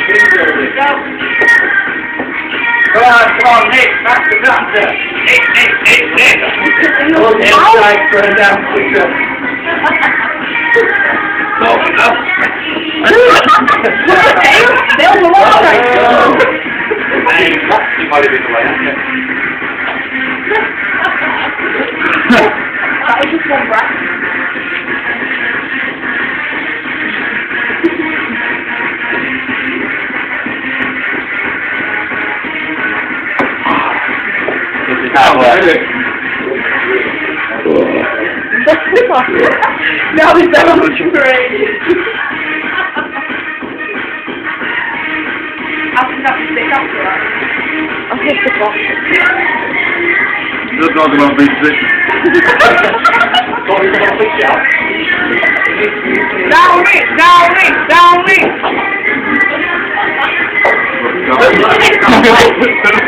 Come on, Nick, back to doctor. Nick. Inside for a damn picture. No. They'll go on right now. You might have been away, That was just one breath. Now he's done on the train. I'll have to stick up to that. I'll hit the box. You're talking about being sick. Down me!